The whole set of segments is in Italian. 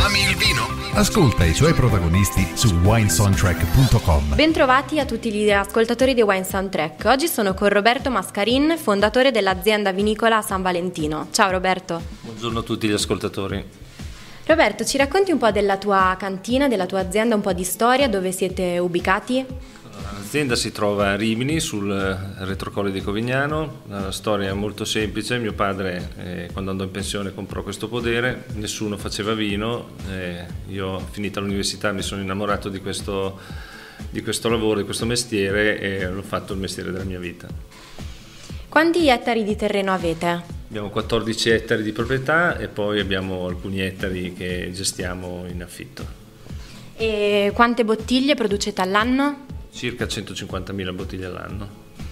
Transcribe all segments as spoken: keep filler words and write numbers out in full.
Ami il vino? Ascolta i suoi protagonisti su wine soundtrack punto com. Bentrovati a tutti gli ascoltatori di Wine Soundtrack. Oggi sono con Roberto Mascarin, fondatore dell'azienda vinicola San Valentino. Ciao Roberto. Buongiorno a tutti gli ascoltatori. Roberto, ci racconti un po' della tua cantina, della tua azienda, un po' di storia, dove siete ubicati? L'azienda si trova a Rimini, sul retrocollo di Covignano. La storia è molto semplice. Mio padre, eh, quando andò in pensione, comprò questo podere. Nessuno faceva vino. Eh, io, finita l'università, mi sono innamorato di questo, di questo lavoro, di questo mestiere, e l'ho fatto il mestiere della mia vita. Quanti ettari di terreno avete? Abbiamo quattordici ettari di proprietà e poi abbiamo alcuni ettari che gestiamo in affitto. E quante bottiglie producete all'anno? Circa centocinquantamila bottiglie all'anno.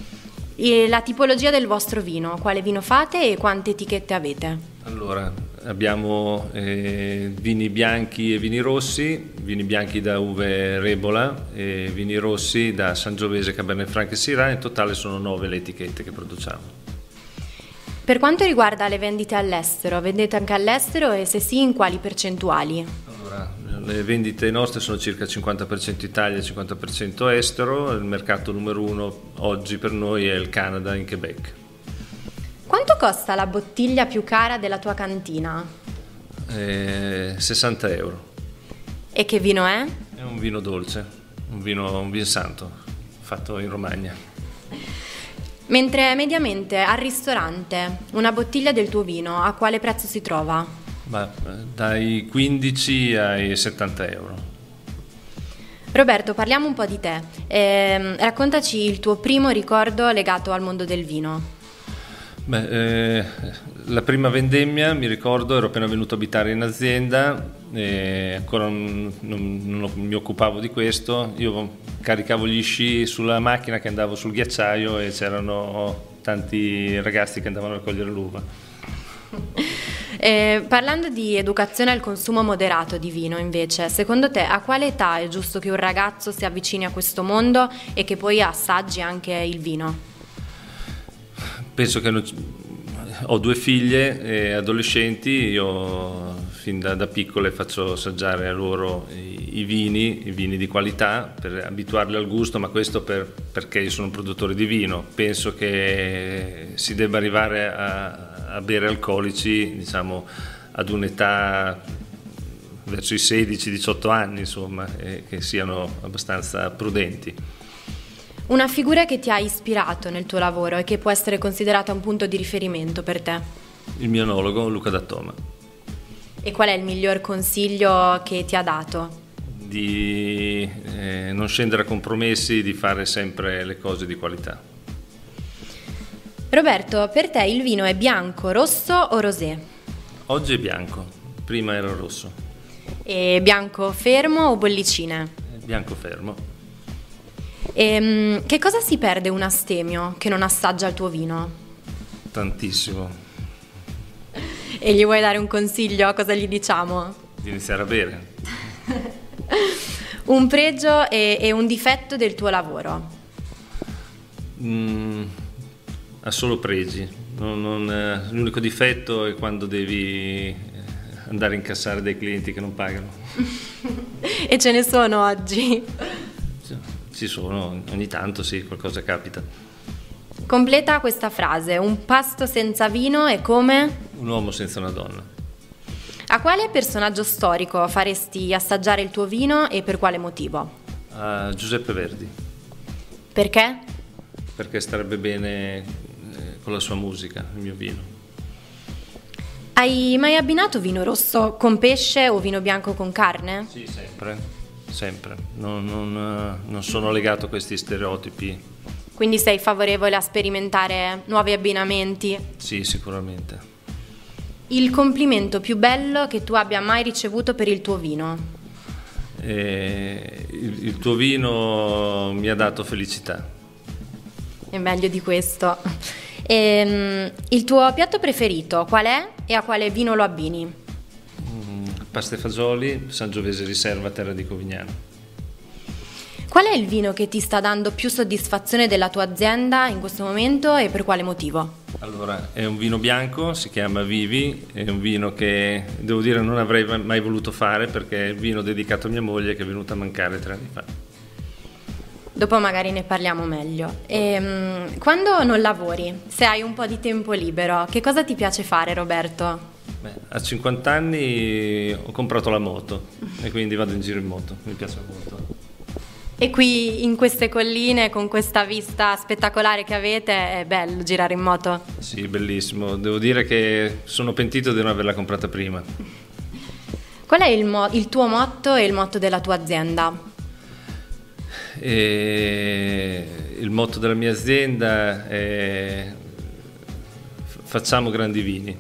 E la tipologia del vostro vino, quale vino fate e quante etichette avete? Allora, abbiamo eh, vini bianchi e vini rossi, vini bianchi da uve Rebola e vini rossi da Sangiovese, Cabernet Franc e Syrah. In totale sono nove le etichette che produciamo. Per quanto riguarda le vendite all'estero, vendete anche all'estero e se sì, in quali percentuali? Allora, le vendite nostre sono circa cinquanta per cento Italia e cinquanta per cento estero. Il mercato numero uno oggi per noi è il Canada, in Quebec. Quanto costa la bottiglia più cara della tua cantina? Eh, sessanta euro. E che vino è? È un vino dolce, un vino, un vin santo, fatto in Romagna. Mentre mediamente al ristorante una bottiglia del tuo vino a quale prezzo si trova? Ma, dai quindici ai settanta euro. Roberto, parliamo un po' di te. Eh, raccontaci il tuo primo ricordo legato al mondo del vino. Beh, eh, la prima vendemmia, mi ricordo, ero appena venuto a abitare in azienda e ancora non, non, non mi occupavo di questo. Io caricavo gli sci sulla macchina che andavo sul ghiacciaio e c'erano tanti ragazzi che andavano a raccogliere l'uva. Eh, parlando di educazione al consumo moderato di vino, invece, secondo te a quale età è giusto che un ragazzo si avvicini a questo mondo e che poi assaggi anche il vino? Penso che non... ho due figlie eh, adolescenti, io fin da, da piccole faccio assaggiare a loro i, i vini, i vini di qualità per abituarli al gusto, ma questo per, perché io sono un produttore di vino. Penso che si debba arrivare a, a bere alcolici, diciamo, ad un'età verso i sedici diciotto anni, insomma, e che siano abbastanza prudenti. Una figura che ti ha ispirato nel tuo lavoro e che può essere considerata un punto di riferimento per te? Il mio enologo Luca D'Attoma. E qual è il miglior consiglio che ti ha dato? Di eh, non scendere a compromessi, di fare sempre le cose di qualità. Roberto, per te il vino è bianco, rosso o rosé? Oggi è bianco, prima era rosso. E bianco fermo o bollicine? Bianco fermo. E, che cosa si perde un astemio che non assaggia il tuo vino? Tantissimo. E gli vuoi dare un consiglio? Cosa gli diciamo? Di iniziare a bere. Un pregio e, e un difetto del tuo lavoro? Mm, ha solo pregi. Non, non, eh, l'unico difetto è quando devi andare a incassare dei clienti che non pagano. E ce ne sono oggi? Ci sono, ogni tanto sì, qualcosa capita. Completa questa frase: un pasto senza vino è come? Un uomo senza una donna. A quale personaggio storico faresti assaggiare il tuo vino e per quale motivo? A Giuseppe Verdi. Perché? Perché starebbe bene con la sua musica, il mio vino. Hai mai abbinato vino rosso con pesce o vino bianco con carne? Sì, sempre. Sempre, non, non, non sono legato a questi stereotipi. Quindi sei favorevole a sperimentare nuovi abbinamenti? Sì, sicuramente. Il complimento più bello che tu abbia mai ricevuto per il tuo vino? Eh, il, il tuo vino mi ha dato felicità. È meglio di questo. E, il tuo piatto preferito qual è e a quale vino lo abbini? Pasta e fagioli, Sangiovese Riserva, terra di Covignano. Qual è il vino che ti sta dando più soddisfazione della tua azienda in questo momento e per quale motivo? Allora, è un vino bianco, si chiama Vivi, è un vino che devo dire non avrei mai voluto fare perché è il vino dedicato a mia moglie che è venuta a mancare tre anni fa. Dopo magari ne parliamo meglio. E, quando non lavori, se hai un po' di tempo libero, che cosa ti piace fare, Roberto? Beh, a cinquanta anni ho comprato la moto e quindi vado in giro in moto, mi piace molto. E qui in queste colline, con questa vista spettacolare che avete, è bello girare in moto? Sì, bellissimo. Devo dire che sono pentito di non averla comprata prima. Qual è il, mo- il tuo motto e il motto della tua azienda? E il motto della mia azienda è facciamo grandi vini.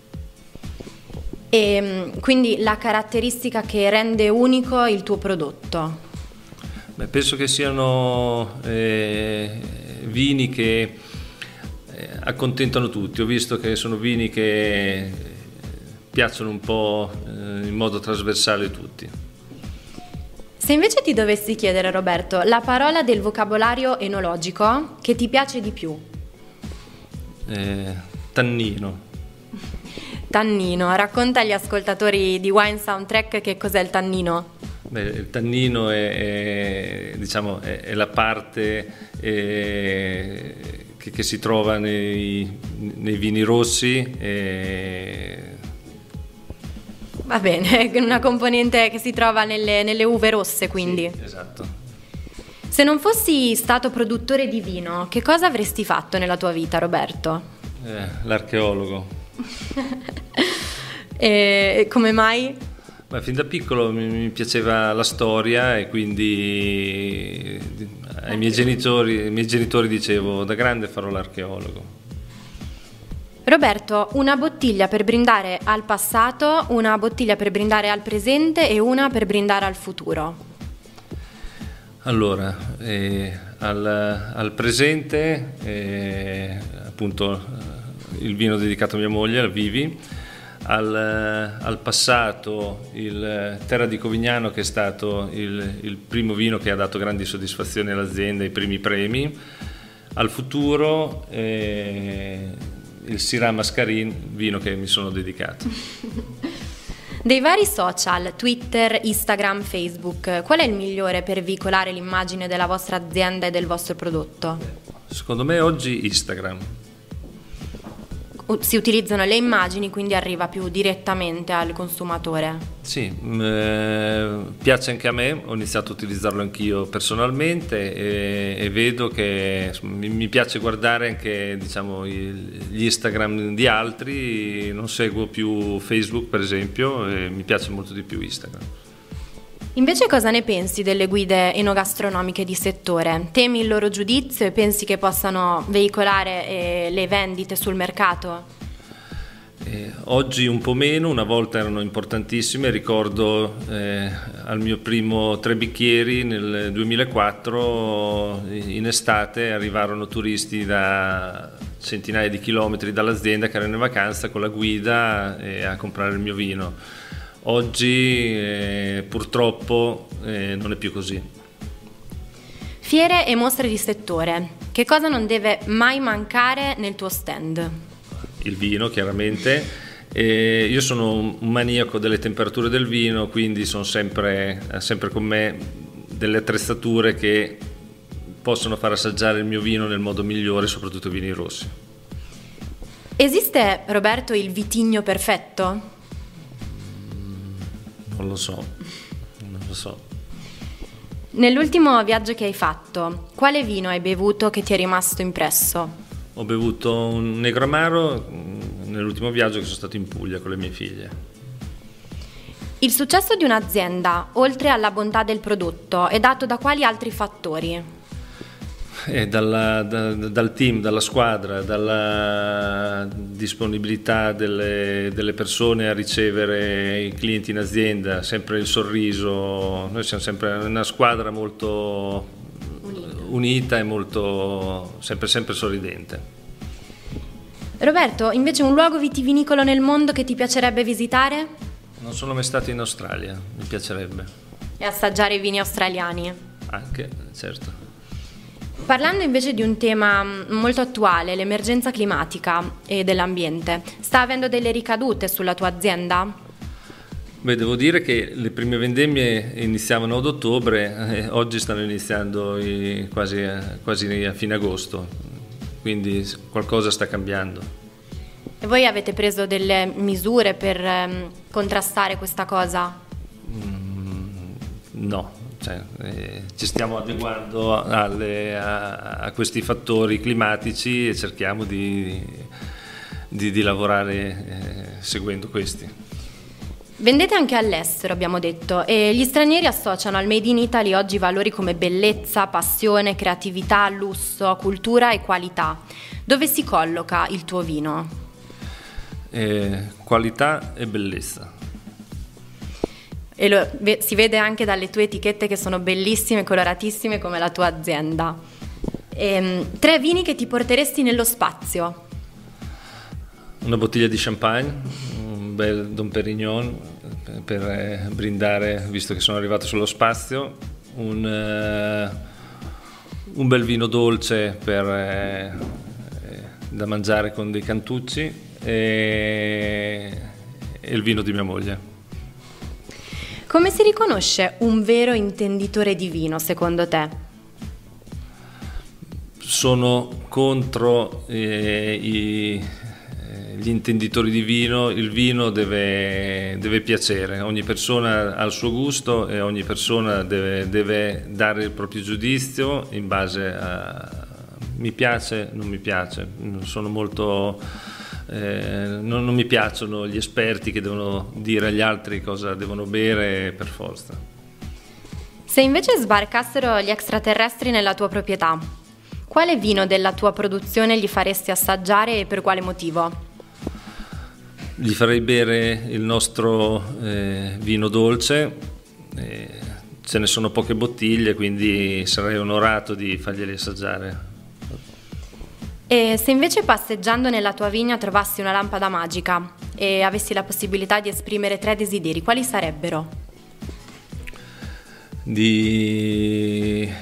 E quindi la caratteristica che rende unico il tuo prodotto? Beh, penso che siano eh, vini che eh, accontentano tutti. Ho visto che sono vini che piacciono un po' eh, in modo trasversale a tutti. Se invece ti dovessi chiedere, Roberto, la parola del vocabolario enologico che ti piace di più? Eh, tannino. Tannino, racconta agli ascoltatori di Wine Soundtrack che cos'è il tannino. Beh, il tannino è, è, diciamo, è, è la parte è, che, che si trova nei, nei vini rossi. È... Va bene, è una componente che si trova nelle, nelle uve rosse, quindi. Sì, esatto. Se non fossi stato produttore di vino, che cosa avresti fatto nella tua vita, Roberto? Eh, l'archeologo. E come mai? Beh, fin da piccolo mi, mi piaceva la storia e quindi ai miei genitori, ai miei genitori dicevo da grande farò l'archeologo. Roberto, una bottiglia per brindare al passato, una bottiglia per brindare al presente e una per brindare al futuro. Allora, eh, al, al presente, eh, appunto il vino dedicato a mia moglie, al Vivi. Al, al passato il Terra di Covignano, che è stato il, il primo vino che ha dato grandi soddisfazioni all'azienda, i primi premi. Al futuro eh, il Syrah Mascarin, vino che mi sono dedicato. Dei vari social, Twitter, Instagram, Facebook, qual è il migliore per veicolare l'immagine della vostra azienda e del vostro prodotto? Secondo me oggi Instagram. Si utilizzano le immagini, quindi arriva più direttamente al consumatore. Sì, eh, piace anche a me, ho iniziato a utilizzarlo anch'io personalmente e, e vedo che insomma, mi, mi piace guardare anche, diciamo, gli Instagram di altri. Non seguo più Facebook, per esempio, e mi piace molto di più Instagram. Invece cosa ne pensi delle guide enogastronomiche di settore? Temi il loro giudizio e pensi che possano veicolare eh, le vendite sul mercato? Eh, oggi un po' meno, una volta erano importantissime. Ricordo eh, al mio primo Tre Bicchieri nel duemilaquattro, in estate arrivarono turisti da centinaia di chilometri dall'azienda che erano in vacanza con la guida eh, a comprare il mio vino. Oggi eh, purtroppo eh, non è più così. Fiere e mostre di settore, che cosa non deve mai mancare nel tuo stand? Il vino, chiaramente. E io sono un maniaco delle temperature del vino, quindi sono sempre, sempre con me delle attrezzature che possono far assaggiare il mio vino nel modo migliore, soprattutto i vini rossi. Esiste, Roberto, il vitigno perfetto? Non lo so, non lo so. Nell'ultimo viaggio che hai fatto, quale vino hai bevuto che ti è rimasto impresso? Ho bevuto un Negro Amaro nell'ultimo viaggio che sono stato in Puglia con le mie figlie. Il successo di un'azienda, oltre alla bontà del prodotto, è dato da quali altri fattori? Eh, dalla, da, dal team, dalla squadra, dalla disponibilità delle, delle persone a ricevere i clienti in azienda, sempre il sorriso. Noi siamo sempre una squadra molto unita, unita e molto sempre, sempre sorridente. Roberto, invece un luogo vitivinicolo nel mondo che ti piacerebbe visitare? Non sono mai stato in Australia, mi piacerebbe. E assaggiare i vini australiani? Anche, certo. Parlando invece di un tema molto attuale, l'emergenza climatica e dell'ambiente, sta avendo delle ricadute sulla tua azienda? Beh, devo dire che le prime vendemmie iniziavano ad ottobre, eh, oggi stanno iniziando i, quasi, quasi a fine agosto, quindi qualcosa sta cambiando. E voi avete preso delle misure per ehm, contrastare questa cosa? Mm, no, cioè, eh, ci stiamo adeguando alle, a, a questi fattori climatici e cerchiamo di, di, di lavorare eh, seguendo questi. Vendete anche all'estero, abbiamo detto, e gli stranieri associano al Made in Italy oggi valori come bellezza, passione, creatività, lusso, cultura e qualità. Dove si colloca il tuo vino? Eh, qualità e bellezza. E lo, si vede anche dalle tue etichette che sono bellissime, coloratissime come la tua azienda. E, tre vini che ti porteresti nello spazio? Una bottiglia di champagne, un bel Dom Pérignon per eh, brindare, visto che sono arrivato sullo spazio, un, eh, un bel vino dolce per, eh, da mangiare con dei cantucci e, e il vino di mia moglie. Come si riconosce un vero intenditore di vino, secondo te? Sono contro eh, i gli intenditori di vino. Il vino deve, deve piacere, ogni persona ha il suo gusto e ogni persona deve, deve dare il proprio giudizio in base a mi piace, non mi piace. Sono molto, eh, non, non mi piacciono gli esperti che devono dire agli altri cosa devono bere per forza. Se invece sbarcassero gli extraterrestri nella tua proprietà, quale vino della tua produzione gli faresti assaggiare e per quale motivo? Gli farei bere il nostro eh, vino dolce, eh, ce ne sono poche bottiglie, quindi sarei onorato di farglieli assaggiare. E se invece passeggiando nella tua vigna trovassi una lampada magica e avessi la possibilità di esprimere tre desideri, quali sarebbero? Di...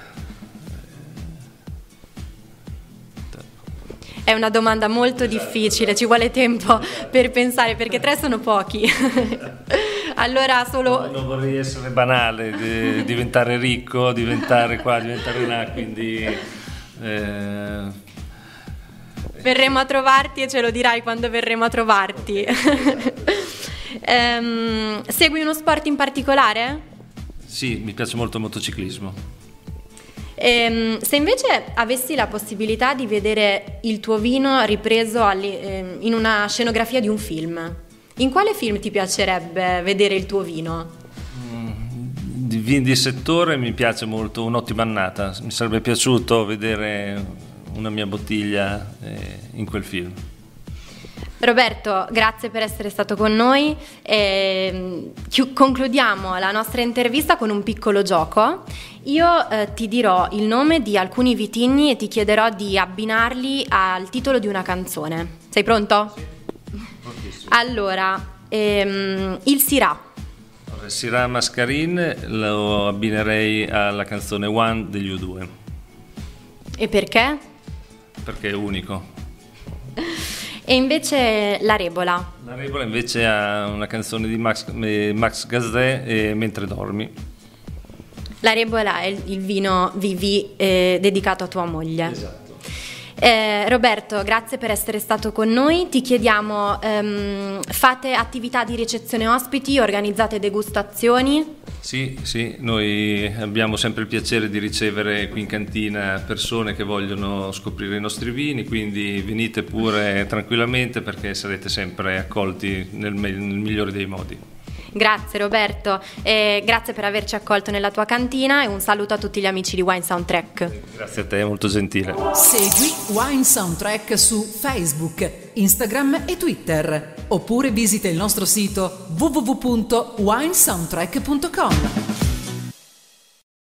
È una domanda molto difficile, ci vuole tempo per pensare perché tre sono pochi. Allora solo... Non, non vorrei essere banale, di, diventare ricco, diventare qua, diventare là, quindi... Eh... Verremo a trovarti e ce lo dirai quando verremo a trovarti. um, segui uno sport in particolare? Sì, mi piace molto il motociclismo. Ehm, se invece avessi la possibilità di vedere il tuo vino ripreso alli, ehm, in una scenografia di un film, in quale film ti piacerebbe vedere il tuo vino? Mm, di vini di settore mi piace molto Un'ottima annata, mi sarebbe piaciuto vedere una mia bottiglia eh, in quel film. Roberto, grazie per essere stato con noi. E concludiamo la nostra intervista con un piccolo gioco. Io eh, ti dirò il nome di alcuni vitigni e ti chiederò di abbinarli al titolo di una canzone. Sei pronto? Sì. Allora, ehm, il Syrah. Il Syrah Mascarin lo abbinerei alla canzone One degli U due. E perché? Perché è unico. E invece la Rebola? La Rebola invece ha una canzone di Max, Max Gazzè, eh, Mentre dormi. La Rebola è il, il vino Vivi eh, dedicato a tua moglie. Esatto. Eh, Roberto, grazie per essere stato con noi. Ti chiediamo, ehm, fate attività di ricezione ospiti, organizzate degustazioni? Sì, sì, noi abbiamo sempre il piacere di ricevere qui in cantina persone che vogliono scoprire i nostri vini, quindi venite pure tranquillamente perché sarete sempre accolti nel, nel migliore dei modi. Grazie Roberto, e grazie per averci accolto nella tua cantina e un saluto a tutti gli amici di Wine Soundtrack. Grazie a te, è molto gentile. Segui Wine Soundtrack su Facebook, Instagram e Twitter, oppure visita il nostro sito w w w punto wine soundtrack punto com.